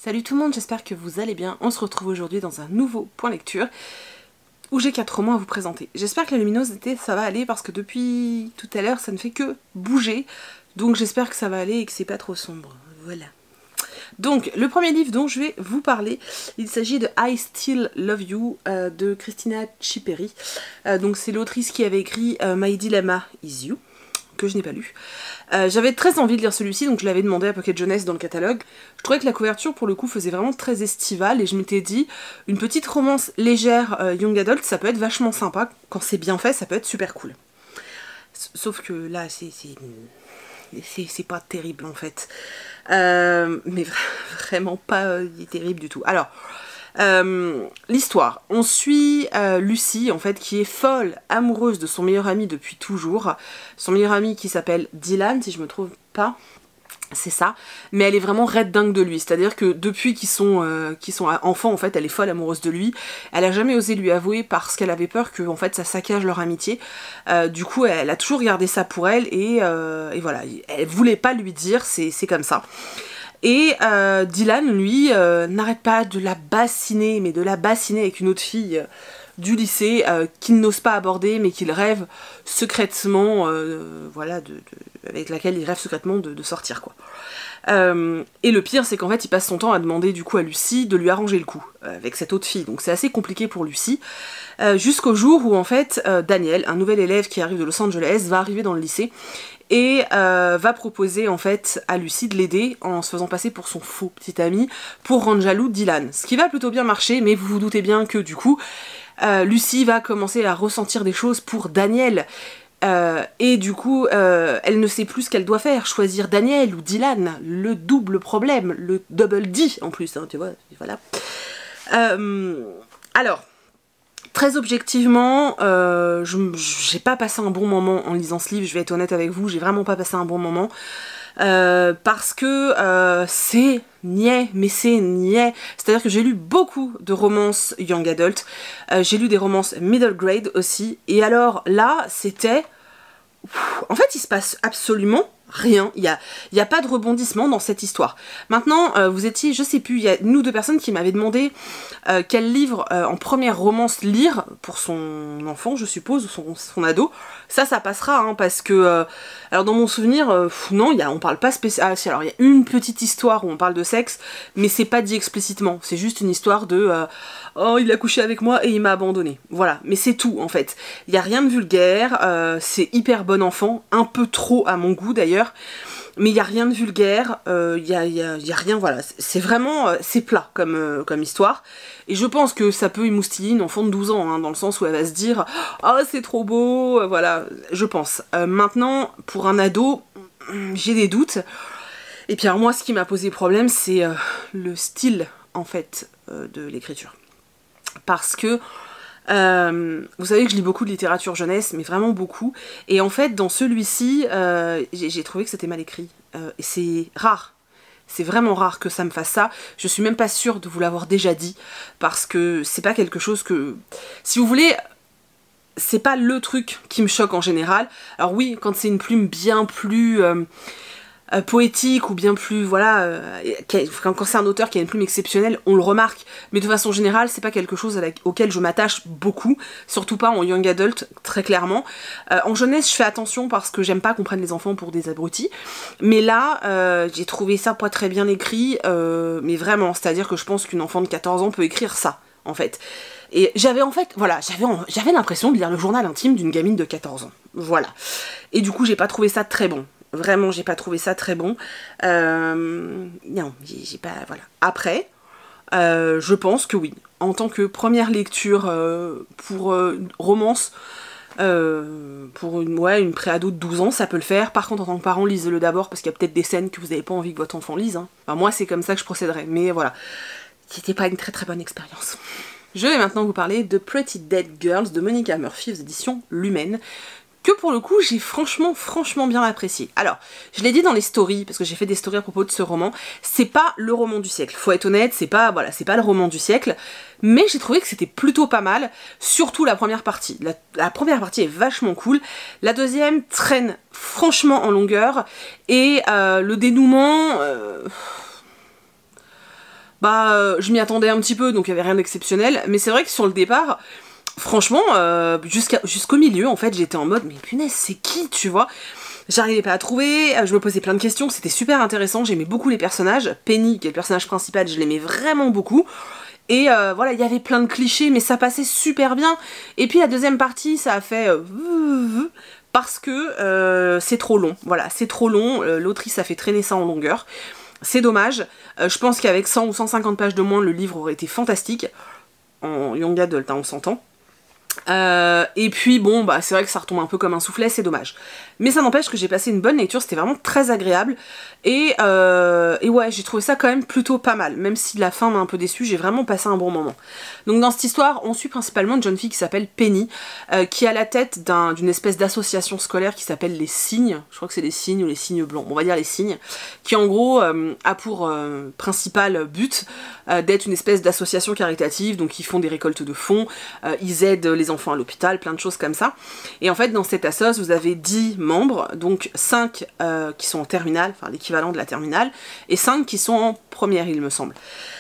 Salut tout le monde, j'espère que vous allez bien. On se retrouve aujourd'hui dans un nouveau point lecture où j'ai 4 romans à vous présenter. J'espère que la luminosité ça va aller parce que depuis tout à l'heure ça ne fait que bouger. Donc j'espère que ça va aller et que c'est pas trop sombre. Voilà. Donc le premier livre dont je vais vous parler, il s'agit de I Still Love You de Christina Chipperi. Donc c'est l'autrice qui avait écrit My Dilemma Is You, que je n'ai pas lu. J'avais très envie de lire celui-ci, donc je l'avais demandé à Pocket Jeunesse dans le catalogue. Je trouvais que la couverture pour le coup faisait vraiment très estivale et je m'étais dit une petite romance légère young adult ça peut être vachement sympa, quand c'est bien fait ça peut être super cool. Sauf que là c'est pas terrible en fait, mais vraiment pas terrible du tout. Alors l'histoire, on suit Lucy en fait qui est folle amoureuse de son meilleur ami depuis toujours, son meilleur ami qui s'appelle Dylan si je me trompe pas, c'est ça, mais elle est vraiment raide dingue de lui, c'est à dire que depuis qu'ils sont enfants en fait elle est folle amoureuse de lui, elle a jamais osé lui avouer parce qu'elle avait peur que en fait ça saccage leur amitié, du coup elle a toujours gardé ça pour elle et voilà, elle voulait pas lui dire, c'est comme ça. Et Dylan, lui, n'arrête pas de la bassiner, mais de la bassiner avec une autre fille du lycée qu'il n'ose pas aborder, mais qu'il rêve secrètement, voilà, avec laquelle il rêve secrètement de sortir, quoi. Et le pire, c'est qu'en fait, il passe son temps à demander du coup à Lucy de lui arranger le coup avec cette autre fille. Donc c'est assez compliqué pour Lucy, jusqu'au jour où en fait Daniel, un nouvel élève qui arrive de Los Angeles, va arriver dans le lycée et va proposer en fait à Lucy de l'aider en se faisant passer pour son faux petit ami pour rendre jaloux Dylan. Ce qui va plutôt bien marcher, mais vous vous doutez bien que du coup Lucy va commencer à ressentir des choses pour Daniel. Et du coup, elle ne sait plus ce qu'elle doit faire, choisir Daniel ou Dylan, le double problème, le double D en plus, hein, tu vois, voilà. Alors, très objectivement, j'ai pas passé un bon moment en lisant ce livre, je vais être honnête avec vous, j'ai vraiment pas passé un bon moment. Parce que c'est niais, mais c'est niais. C'est-à-dire que j'ai lu beaucoup de romances young adult, j'ai lu des romances middle grade aussi, et alors là, c'était... En fait, il se passe absolument rien, il y a pas de rebondissement dans cette histoire. Maintenant, vous étiez, je sais plus, il y a une ou deux personnes qui m'avaient demandé quel livre en première romance lire pour son enfant, je suppose, ou son ado. Ça passera, hein, parce que... alors dans mon souvenir, non, on parle pas spécialement... Ah, alors il y a une petite histoire où on parle de sexe, mais c'est pas dit explicitement, c'est juste une histoire de... oh, il a couché avec moi et il m'a abandonné. Voilà, mais c'est tout en fait. Il y a rien de vulgaire, c'est hyper bon enfant, un peu trop à mon goût d'ailleurs, mais il y a rien de vulgaire, il y a rien, voilà, c'est vraiment, c'est plat comme histoire, et je pense que ça peut émoustiller une enfant de 12 ans, hein, dans le sens où elle va se dire « Oh, c'est trop beau », voilà, je pense. Maintenant, pour un ado, j'ai des doutes, et puis alors moi, ce qui m'a posé problème, c'est le style, en fait, de l'écriture. Parce que vous savez que je lis beaucoup de littérature jeunesse, mais vraiment beaucoup, et en fait dans celui-ci j'ai trouvé que c'était mal écrit, et c'est rare, c'est vraiment rare que ça me fasse ça. Je suis même pas sûre de vous l'avoir déjà dit, parce que c'est pas quelque chose que, si vous voulez, c'est pas le truc qui me choque en général. Alors oui, quand c'est une plume bien plus poétique ou bien plus, voilà, quand c'est un auteur qui a une plume exceptionnelle, on le remarque, mais de façon générale, c'est pas quelque chose auquel je m'attache beaucoup, surtout pas en young adult, très clairement. En jeunesse, je fais attention parce que j'aime pas qu'on prenne les enfants pour des abrutis, mais là, j'ai trouvé ça pas très bien écrit, mais vraiment, c'est-à-dire que je pense qu'une enfant de 14 ans peut écrire ça, en fait. Et j'avais en fait, voilà, j'avais l'impression de lire le journal intime d'une gamine de 14 ans, voilà. Et du coup, j'ai pas trouvé ça très bon. Vraiment, j'ai pas trouvé ça très bon. Non, j'ai pas... Voilà. Après, je pense que oui. En tant que première lecture pour romance, pour une préado de 12 ans, ça peut le faire. Par contre, en tant que parent, lisez-le d'abord, parce qu'il y a peut-être des scènes que vous n'avez pas envie que votre enfant lise. Hein. Enfin, moi, c'est comme ça que je procéderais. Mais voilà, c'était pas une très très bonne expérience. Je vais maintenant vous parler de Pretty Dead Girls de Monica Murphy aux éditions Lumen, que pour le coup j'ai franchement bien apprécié. Alors, je l'ai dit dans les stories, parce que j'ai fait des stories à propos de ce roman, c'est pas le roman du siècle, faut être honnête, c'est pas le roman du siècle, mais j'ai trouvé que c'était plutôt pas mal, surtout la première partie. La première partie est vachement cool, la deuxième traîne franchement en longueur, et le dénouement... je m'y attendais un petit peu, donc il y avait rien d'exceptionnel, mais c'est vrai que sur le départ, franchement, jusqu'au milieu, en fait, j'étais en mode, mais punaise, c'est qui, tu vois? J'arrivais pas à trouver, je me posais plein de questions, c'était super intéressant, j'aimais beaucoup les personnages. Penny, qui est le personnage principal, je l'aimais vraiment beaucoup. Et voilà, il y avait plein de clichés, mais ça passait super bien. Et puis la deuxième partie, ça a fait... parce que c'est trop long, voilà, c'est trop long, l'autrice a fait traîner ça en longueur. C'est dommage, je pense qu'avec 100 ou 150 pages de moins, le livre aurait été fantastique. En young adult, hein, on s'entend. Et puis bon, c'est vrai que ça retombe un peu comme un soufflet, c'est dommage. Mais ça n'empêche que j'ai passé une bonne lecture, c'était vraiment très agréable. Et ouais, j'ai trouvé ça quand même plutôt pas mal. Même si la fin m'a un peu déçue, j'ai vraiment passé un bon moment. Donc dans cette histoire, on suit principalement une jeune fille qui s'appelle Penny, qui est à la tête d'une espèce d'association scolaire qui s'appelle les Cygnes. Je crois que c'est les Cygnes ou les Cygnes blancs, on va dire les Cygnes. Qui en gros a pour principal but d'être une espèce d'association caritative. Donc ils font des récoltes de fonds, ils aident les enfants à l'hôpital, plein de choses comme ça. Et en fait dans cette assoce, vous avez 10 membres, donc 5 qui sont en terminale, enfin l'équivalent de la terminale, et 5 qui sont en première, il me semble.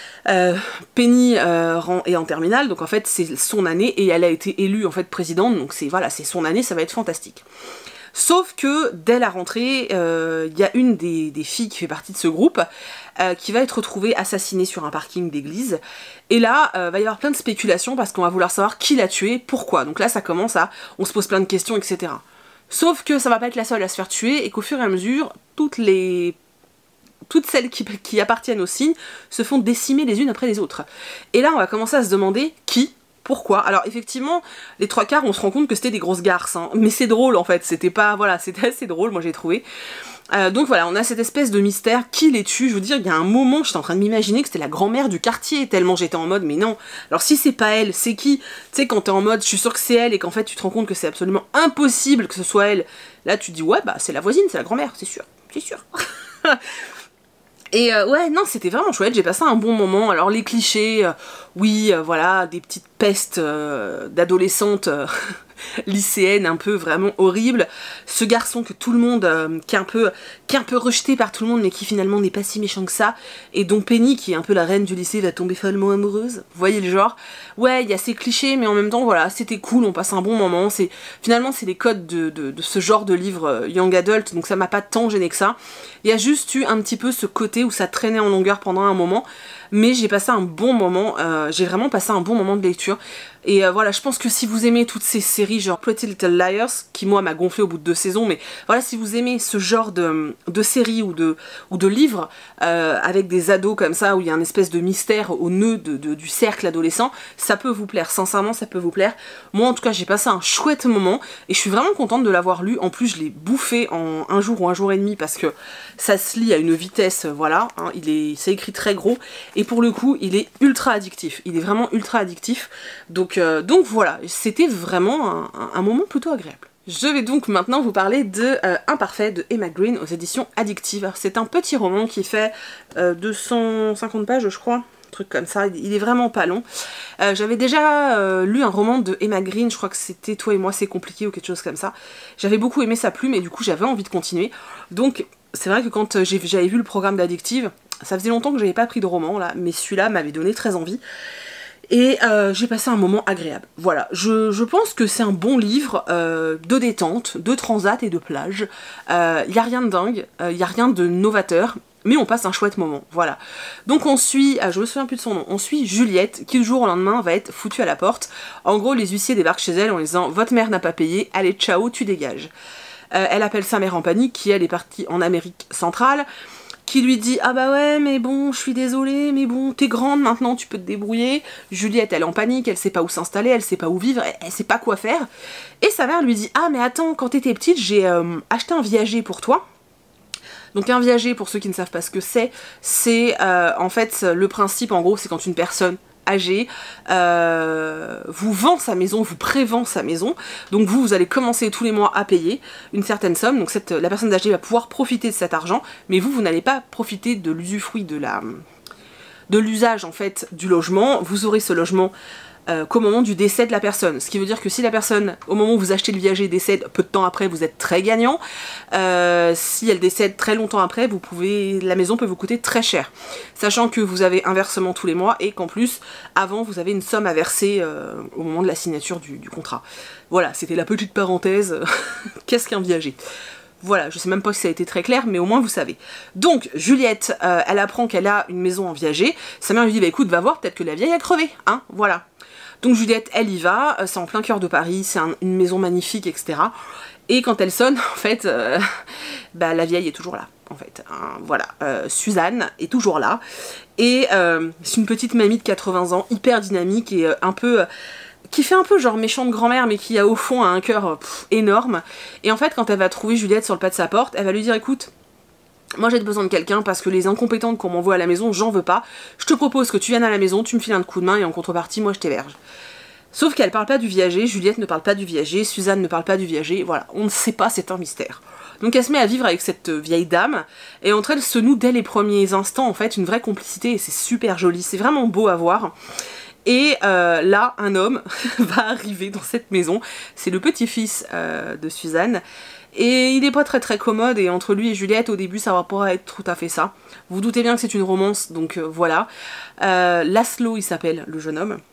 Penny est en terminale, donc en fait c'est son année, et elle a été élue en fait présidente, donc c'est voilà, c'est son année, ça va être fantastique. Sauf que dès la rentrée, il y a une des filles qui fait partie de ce groupe qui va être retrouvée assassinée sur un parking d'église. Et là, va y avoir plein de spéculations parce qu'on va vouloir savoir qui l'a tuée, pourquoi. Donc là, ça commence à... on se pose plein de questions, etc. Sauf que ça va pas être la seule à se faire tuer et qu'au fur et à mesure, toutes celles qui appartiennent aux Cygnes se font décimer les unes après les autres. Et là, on va commencer à se demander qui. Pourquoi? Alors effectivement, les 3/4, on se rend compte que c'était des grosses garces, hein. Mais c'est drôle en fait, c'était pas... voilà, c'était assez drôle, moi j'ai trouvé. Donc voilà, on a cette espèce de mystère, qui les tue? Je veux dire, il y a un moment, j'étais en train de m'imaginer que c'était la grand-mère du quartier, tellement j'étais en mode, mais non. Alors si c'est pas elle, c'est qui? Tu sais, quand t'es en mode, je suis sûre que c'est elle, et qu'en fait tu te rends compte que c'est absolument impossible que ce soit elle, là tu te dis, ouais, c'est la voisine, c'est la grand-mère, c'est sûr, c'est sûr. Et ouais, non, c'était vraiment chouette, j'ai passé un bon moment. Alors les clichés, oui, voilà, des petites pestes d'adolescentes lycéennes un peu vraiment horribles. Ce garçon que tout le monde, qui est un peu rejeté par tout le monde, mais qui finalement n'est pas si méchant que ça. Et dont Penny, qui est un peu la reine du lycée, va tomber follement amoureuse. Vous voyez le genre? Ouais, il y a ces clichés, mais en même temps, voilà, c'était cool, on passe un bon moment. Finalement, c'est les codes de ce genre de livre young adult, donc ça m'a pas tant gêné que ça. Il y a juste eu un petit peu ce côté où ça traînait en longueur pendant un moment, mais j'ai passé un bon moment, j'ai vraiment passé un bon moment de lecture. Et voilà, je pense que si vous aimez toutes ces séries genre Pretty Little Liars, qui moi m'a gonflé au bout de 2 saisons, mais voilà, si vous aimez ce genre de séries ou de livres avec des ados comme ça, où il y a un espèce de mystère au nœud du cercle adolescent, ça peut vous plaire, sincèrement ça peut vous plaire. Moi en tout cas j'ai passé un chouette moment, et je suis vraiment contente de l'avoir lu. En plus je l'ai bouffé en un jour ou un jour et demi, parce que ça se lit à une vitesse, voilà, hein, c'est écrit très gros, et pour le coup il est ultra addictif, il est vraiment ultra addictif, donc voilà, c'était vraiment un moment plutôt agréable. Je vais donc maintenant vous parler de Imparfait de Emma Green aux éditions Addictive. C'est un petit roman qui fait 250 pages je crois, un truc comme ça, il est vraiment pas long. J'avais déjà lu un roman de Emma Green, je crois que c'était Toi et moi c'est compliqué ou quelque chose comme ça. J'avais beaucoup aimé sa plume et du coup j'avais envie de continuer. Donc c'est vrai que quand j'avais vu le programme d'Addictive, ça faisait longtemps que j'avais pas pris de roman là, mais celui-là m'avait donné très envie. Et j'ai passé un moment agréable. Voilà, je pense que c'est un bon livre de détente, de transat et de plage. Il n'y a rien de dingue, il n'y a rien de novateur, mais on passe un chouette moment, voilà. Donc on suit, je me souviens plus de son nom, on suit Juliette, qui du jour au lendemain va être foutue à la porte. En gros, les huissiers débarquent chez elle en lui disant « Votre mère n'a pas payé, allez ciao, tu dégages ». Elle appelle sa mère en panique, qui elle est partie en Amérique centrale, qui lui dit « Ah bah ouais, mais bon, je suis désolée, mais bon, t'es grande maintenant, tu peux te débrouiller. » Juliette, elle est en panique, elle sait pas où s'installer, elle sait pas où vivre, elle sait pas quoi faire. Et sa mère lui dit « Ah mais attends, quand t'étais petite, j'ai acheté un viager pour toi. » Donc un viager, pour ceux qui ne savent pas ce que c'est en fait le principe en gros, c'est quand une personne âgée vous vend sa maison, vous prévend sa maison, donc vous allez commencer tous les mois à payer une certaine somme, donc la personne âgée va pouvoir profiter de cet argent, mais vous n'allez pas profiter de l'usufruit de l'usage en fait du logement. Vous aurez ce logement qu'au moment du décès de la personne. Ce qui veut dire que si la personne, au moment où vous achetez le viager, décède peu de temps après, vous êtes très gagnant. Si elle décède très longtemps après, la maison peut vous coûter très cher. Sachant que vous avez un versement tous les mois et qu'en plus, avant, vous avez une somme à verser au moment de la signature du contrat. Voilà, c'était la petite parenthèse. Qu'est-ce qu'un viager ? Voilà, je sais même pas si ça a été très clair, mais au moins vous savez. Donc, Juliette, elle apprend qu'elle a une maison en viager. Sa mère lui dit, bah écoute, va voir, peut-être que la vieille a crevé, hein, voilà. Donc Juliette, elle y va, c'est en plein cœur de Paris, c'est une maison magnifique, etc. Et quand elle sonne, en fait, bah, la vieille est toujours là, en fait. Hein, voilà, Suzanne est toujours là. Et c'est une petite mamie de 80 ans, hyper dynamique et un peu... qui fait un peu genre méchante grand-mère, mais qui a au fond un cœur énorme. Et en fait, quand elle va trouver Juliette sur le pas de sa porte, elle va lui dire, écoute, moi j'ai besoin de quelqu'un parce que les incompétentes qu'on m'envoie à la maison, j'en veux pas. Je te propose que tu viennes à la maison, tu me files un coup de main et en contrepartie, moi je t'héberge. Sauf qu'elle parle pas du viager, Juliette ne parle pas du viager, Suzanne ne parle pas du viager, voilà, on ne sait pas, c'est un mystère. Donc elle se met à vivre avec cette vieille dame, et entre elles se noue dès les premiers instants en fait une vraie complicité, et c'est super joli, c'est vraiment beau à voir. Et là, un homme va arriver dans cette maison, c'est le petit-fils de Suzanne, et il n'est pas très commode, et entre lui et Juliette, au début, ça va pas être tout à fait ça. Vous doutez bien que c'est une romance, donc voilà. Laszlo, il s'appelle, le jeune homme.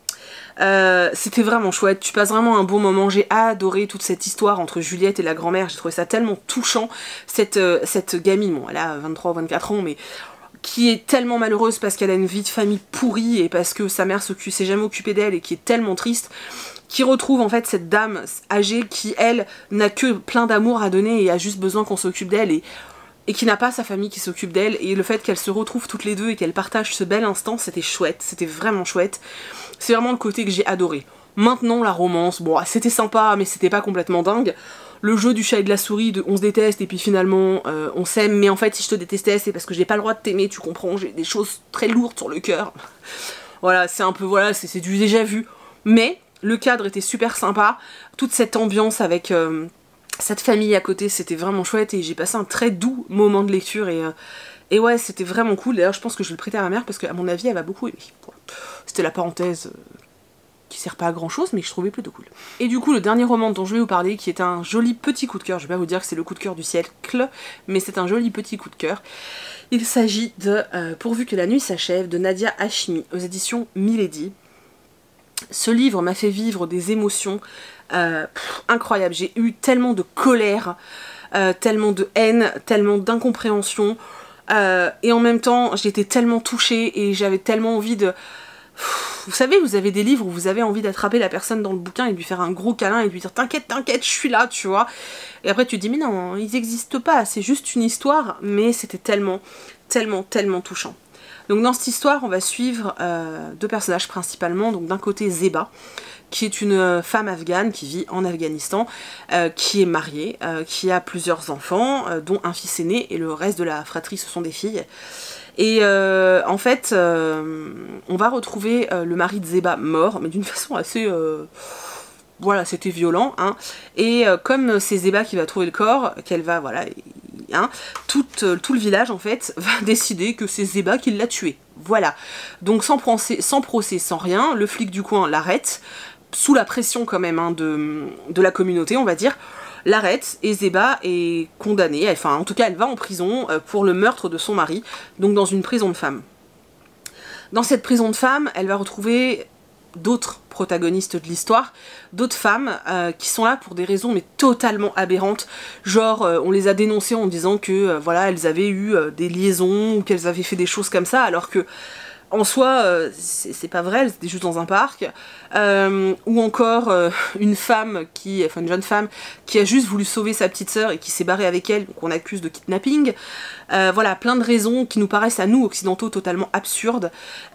C'était vraiment chouette, tu passes vraiment un bon moment, j'ai adoré toute cette histoire entre Juliette et la grand-mère, j'ai trouvé ça tellement touchant, cette gamine, bon elle a 23 ou 24 ans, mais qui est tellement malheureuse parce qu'elle a une vie de famille pourrie et parce que sa mère s'est jamais occupée d'elle et qui est tellement triste, qui retrouve en fait cette dame âgée qui elle n'a que plein d'amour à donner et a juste besoin qu'on s'occupe d'elle et qui n'a pas sa famille qui s'occupe d'elle, et le fait qu'elles se retrouvent toutes les deux et qu'elles partagent ce bel instant, c'était chouette, c'était vraiment chouette. C'est vraiment le côté que j'ai adoré. Maintenant la romance, bon c'était sympa mais c'était pas complètement dingue. Le jeu du chat et de la souris, de on se déteste et puis finalement on s'aime, mais en fait si je te détestais c'est parce que j'ai pas le droit de t'aimer, tu comprends, j'ai des choses très lourdes sur le cœur. Voilà, c'est un peu, voilà, c'est du déjà vu. Mais le cadre était super sympa, toute cette ambiance avec cette famille à côté, c'était vraiment chouette et j'ai passé un très doux moment de lecture et ouais, c'était vraiment cool. D'ailleurs, je pense que je vais le prêter à ma mère parce qu'à mon avis, elle va beaucoup aimer. Voilà. C'était la parenthèse qui sert pas à grand chose, mais que je trouvais plutôt cool. Et du coup, le dernier roman dont je vais vous parler, qui est un joli petit coup de cœur, je vais pas vous dire que c'est le coup de cœur du siècle, mais c'est un joli petit coup de cœur. Il s'agit de Pourvu que la nuit s'achève, de Nadia Hachimi, aux éditions Milady. Ce livre m'a fait vivre des émotions incroyables. J'ai eu tellement de colère, tellement de haine, tellement d'incompréhension, et en même temps j'étais tellement touchée et j'avais tellement envie de... Vous savez, vous avez des livres où vous avez envie d'attraper la personne dans le bouquin et de lui faire un gros câlin et de lui dire t'inquiète, t'inquiète, je suis là, tu vois. Et après tu te dis mais non, ils n'existent pas, c'est juste une histoire, mais c'était tellement touchant. Donc dans cette histoire, on va suivre deux personnages principalement. Donc d'un côté Zeba, qui est une femme afghane qui vit en Afghanistan, qui est mariée, qui a plusieurs enfants, dont un fils aîné, et le reste de la fratrie ce sont des filles. Et en fait, on va retrouver le mari de Zeba mort, mais d'une façon assez... voilà, c'était violent, hein. Et comme c'est Zeba qui va trouver le corps, qu'elle va, voilà... Hein, tout le village en fait va décider que c'est Zeba qui l'a tué. Voilà. Donc sans procès, sans rien, le flic du coin l'arrête, sous la pression quand même hein, de la communauté on va dire, l'arrête et Zeba est condamnée, enfin en tout cas elle va en prison pour le meurtre de son mari, donc dans une prison de femmes. Dans cette prison de femmes, elle va retrouver d'autres protagonistes de l'histoire, d'autres femmes qui sont là pour des raisons mais totalement aberrantes, genre on les a dénoncées en disant que voilà elles avaient eu des liaisons ou qu'elles avaient fait des choses comme ça alors que en soi c'est pas vrai, elles étaient juste dans un parc, ou encore une femme une jeune femme qui a juste voulu sauver sa petite sœur et qui s'est barrée avec elle, qu'on accuse de kidnapping. Voilà, plein de raisons qui nous paraissent à nous occidentaux totalement absurdes,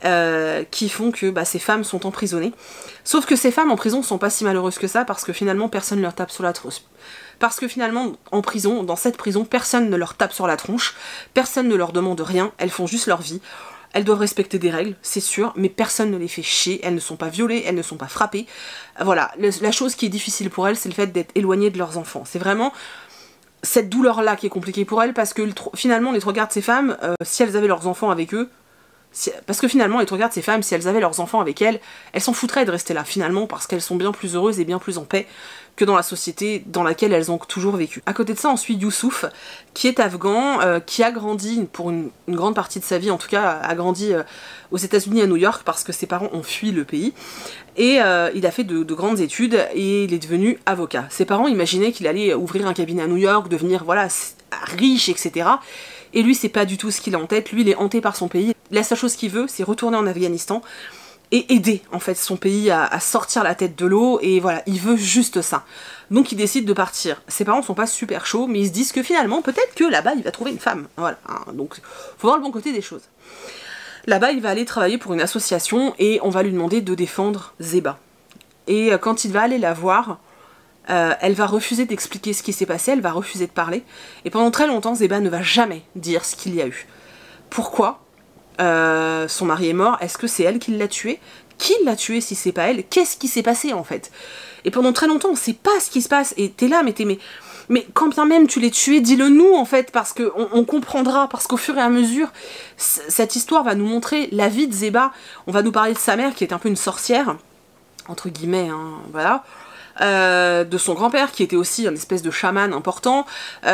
qui font que ces femmes sont emprisonnées. Sauf que ces femmes en prison sont pas si malheureuses que ça parce que finalement personne ne leur tape sur la tronche. Parce que finalement en prison, dans cette prison, personne ne leur tape sur la tronche, personne ne leur demande rien, elles font juste leur vie. Elles doivent respecter des règles, c'est sûr, mais personne ne les fait chier, elles ne sont pas violées, elles ne sont pas frappées. Voilà, la chose qui est difficile pour elles, c'est le fait d'être éloignées de leurs enfants. C'est vraiment cette douleur-là qui est compliquée pour elles, parce que finalement, les trois quarts de ces femmes, si elles avaient leurs enfants avec eux, Parce que finalement, et tu regardes ces femmes, si elles avaient leurs enfants avec elles, elles s'en foutraient de rester là finalement, parce qu'elles sont bien plus heureuses et bien plus en paix que dans la société dans laquelle elles ont toujours vécu. À côté de ça, on suit Youssouf, qui est afghan, qui a grandi, pour une grande partie de sa vie en tout cas, a grandi aux États-Unis à New York, parce que ses parents ont fui le pays. Et il a fait de grandes études et il est devenu avocat. Ses parents imaginaient qu'il allait ouvrir un cabinet à New York, devenir voilà riche, etc. Et lui, c'est pas du tout ce qu'il a en tête. Lui, il est hanté par son pays. La seule chose qu'il veut, c'est retourner en Afghanistan et aider en fait son pays à sortir la tête de l'eau. Et voilà, il veut juste ça. Donc il décide de partir. Ses parents sont pas super chauds, mais ils se disent que finalement, peut-être que là-bas, il va trouver une femme. Voilà. Donc, faut voir le bon côté des choses. Là-bas, il va aller travailler pour une association et on va lui demander de défendre Zeba. Et quand il va aller la voir, elle va refuser d'expliquer ce qui s'est passé, elle va refuser de parler. Et pendant très longtemps, Zeba ne va jamais dire ce qu'il y a eu. Pourquoi son mari est mort? Est-ce que c'est elle qui l'a tué? Qui l'a tué si c'est pas elle? Qu'est-ce qui s'est passé en fait? Et pendant très longtemps, on sait pas ce qui se passe. Et t'es là, mais quand bien même tu l'es tué, dis-le nous en fait, parce qu'on comprendra, parce qu'au fur et à mesure, cette histoire va nous montrer la vie de Zeba. On va nous parler de sa mère qui est un peu une sorcière, entre guillemets, hein, voilà. De son grand-père qui était aussi un espèce de chaman important,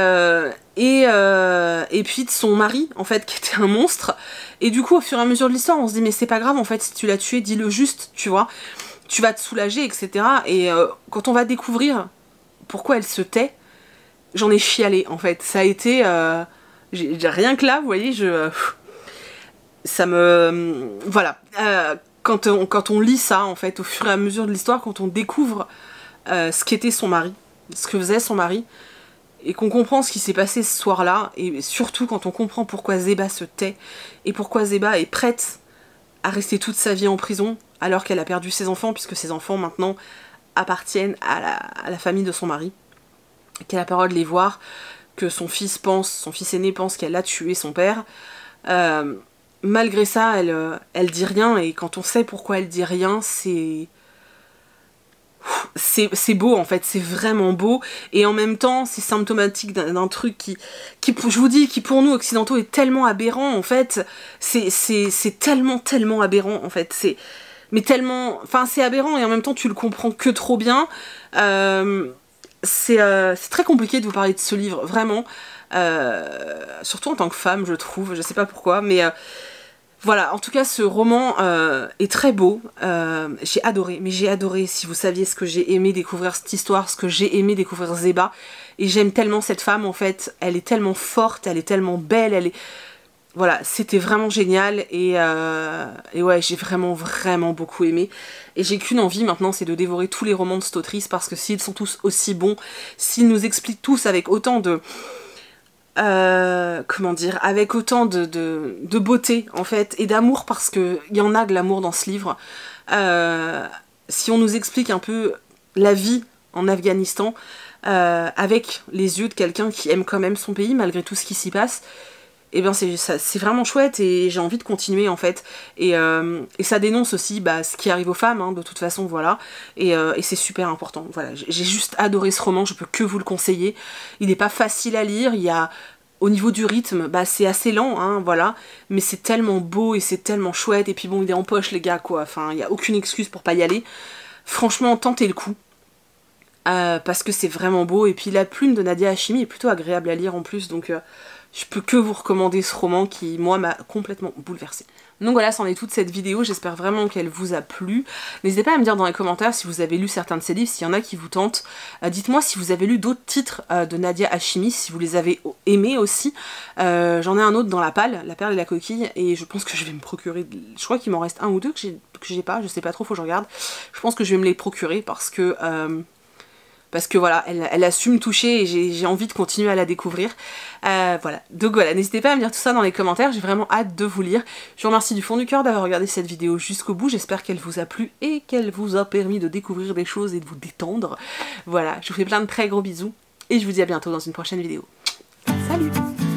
et puis de son mari en fait qui était un monstre. Et du coup au fur et à mesure de l'histoire on se dit mais c'est pas grave en fait, si tu l'as tué dis-le juste, tu vois, tu vas te soulager, etc. Et quand on va découvrir pourquoi elle se tait, j'en ai chialé en fait, ça a été rien que là vous voyez, ça me voilà, quand on lit ça en fait au fur et à mesure de l'histoire, quand on découvre ce qu'était son mari, ce que faisait son mari, et qu'on comprend ce qui s'est passé ce soir-là, et surtout quand on comprend pourquoi Zeba se tait, et pourquoi Zeba est prête à rester toute sa vie en prison, alors qu'elle a perdu ses enfants, puisque ses enfants maintenant appartiennent à la famille de son mari, qu'elle a pas le droit de les voir, que son fils aîné pense qu'elle a tué son père. Malgré ça, elle dit rien, et quand on sait pourquoi elle dit rien, c'est beau en fait, c'est vraiment beau, et en même temps c'est symptomatique d'un truc qui je vous dis, qui pour nous occidentaux est tellement aberrant en fait, c'est tellement aberrant en fait, mais tellement, enfin c'est aberrant et en même temps tu le comprends que trop bien. C'est très compliqué de vous parler de ce livre, vraiment, surtout en tant que femme je trouve, je sais pas pourquoi, mais voilà, en tout cas ce roman est très beau, j'ai adoré, mais j'ai adoré, si vous saviez ce que j'ai aimé découvrir cette histoire, ce que j'ai aimé découvrir Zeba, et j'aime tellement cette femme en fait, elle est tellement forte, elle est tellement belle, voilà, c'était vraiment génial, et ouais, j'ai vraiment beaucoup aimé, et j'ai qu'une envie maintenant, c'est de dévorer tous les romans de cette autrice, parce que s'ils sont tous aussi bons, s'ils nous expliquent tous avec autant de... comment dire, avec autant de beauté en fait, et d'amour, parce qu'il y en a de l'amour dans ce livre. Si on nous explique un peu la vie en Afghanistan, avec les yeux de quelqu'un qui aime quand même son pays malgré tout ce qui s'y passe, et bien c'est vraiment chouette, et j'ai envie de continuer en fait, et ça dénonce aussi ce qui arrive aux femmes, hein, de toute façon, voilà, et c'est super important, voilà, j'ai juste adoré ce roman, je peux que vous le conseiller, il n'est pas facile à lire, il y a, au niveau du rythme, c'est assez lent, hein, voilà, mais c'est tellement beau et c'est tellement chouette, et puis bon, il est en poche les gars, quoi, enfin, il n'y a aucune excuse pour pas y aller, franchement, tentez le coup, parce que c'est vraiment beau, et puis la plume de Nadia Hachimi est plutôt agréable à lire en plus, donc... je peux que vous recommander ce roman qui, moi, m'a complètement bouleversée. Donc voilà, c'en est toute cette vidéo, j'espère vraiment qu'elle vous a plu. N'hésitez pas à me dire dans les commentaires si vous avez lu certains de ces livres, s'il y en a qui vous tentent. Dites-moi si vous avez lu d'autres titres de Nadia Hachimi, si vous les avez aimés aussi. J'en ai un autre dans La Perle et la Coquille, et je pense que je vais me procurer, je crois qu'il m'en reste un ou deux que j'ai pas, je sais pas trop, faut que je regarde. Je pense que je vais me les procurer parce que voilà, elle a su me toucher et j'ai envie de continuer à la découvrir. Voilà, donc voilà, n'hésitez pas à me dire tout ça dans les commentaires, j'ai vraiment hâte de vous lire. Je vous remercie du fond du cœur d'avoir regardé cette vidéo jusqu'au bout, j'espère qu'elle vous a plu et qu'elle vous a permis de découvrir des choses et de vous détendre. Voilà, je vous fais plein de très gros bisous et je vous dis à bientôt dans une prochaine vidéo. Salut!